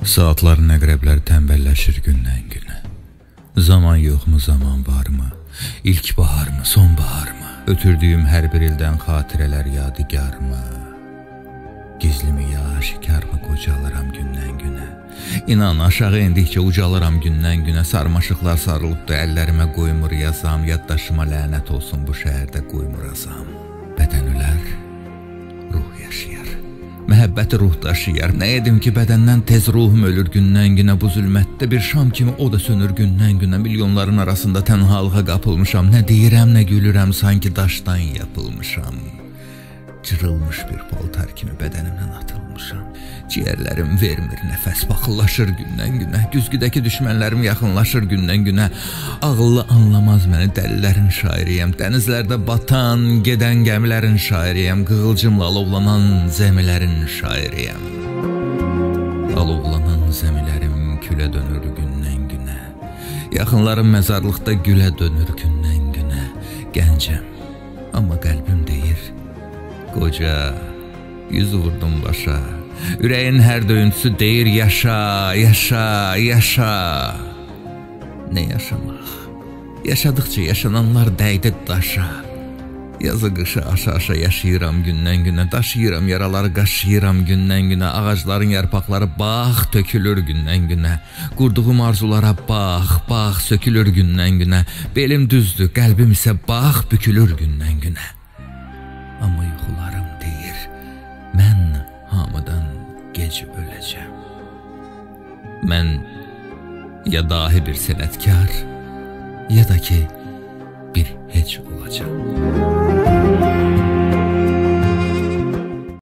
Saatların əqrəbləri tənbəlləşir gündən günə. Zaman yoxmu, zaman varmı? İlk baharmı, sonbaharmı? Ötürdüyüm hər bir ildən xatirələr yadigarmı? Gizlimi ya aşikarmı qocalıram gündən günə? İnan, aşağı indikcə ucalıram gündən günə. Sarmaşıqlar sarılıbdı əllərimə, qoymur yazam. Yaddaşıma lənət olsun, bu şəhərdə qoymur azam. Bədən ölər, ruh yaşayar. Məhəbbəti ruh daşıyar. Nə edim ki, bədəndən tez ruhum ölür gündən günə. Bu zülmətdə bir şam kimi o da sönür gündən günə. Milyonların arasında tənhalığa qapılmışam. Nə deyirəm, nə gülürəm, sanki daşdan yapılmışam. Cırılmış bir paltar kimi bədənimdən atılmışam. Ciyərlərim vermir nəfəs, baxıllaşır gündən günə. Güzgüdəki düşmənlərim yaxınlaşır gündən günə. Ağıllı anlamaz məni, dəlilərin şairiyəm. Dənizlərdə batan, gedən gəmilərin şairiyəm. Qığılcımla alovlanan zəmilərin şairiyəm. Alovlanan zəmilərim külə dönür gündən günə. Yaxınlarım məzarlıqda gülə dönür gündən günə. Gəncəm, amma qəlbim deyir, qoca, yüz vurdum başa. Ürəyin hər döyüntüsü deyir, yaşa, yaşa, yaşa. Nə yaşamaq? Yaşadıqca yaşananlar dəydi daşa. Yazı qışı aşa-aşa yaşayıram gündən günə. Daşıyıram yaraları, qaşıyıram gündən günə. Ağacların yarpaqları bax, tökülür gündən günə. Qurduğum arzulara bax, bax, sökülür gündən günə. Belim düzdür, qəlbim isə bax, bükülür gündən günə. Amma yuxularım deyir, mən hamıdan gec öləcəm. Mən ya dahi bir sənətkar, ya da ki bir heç olacam.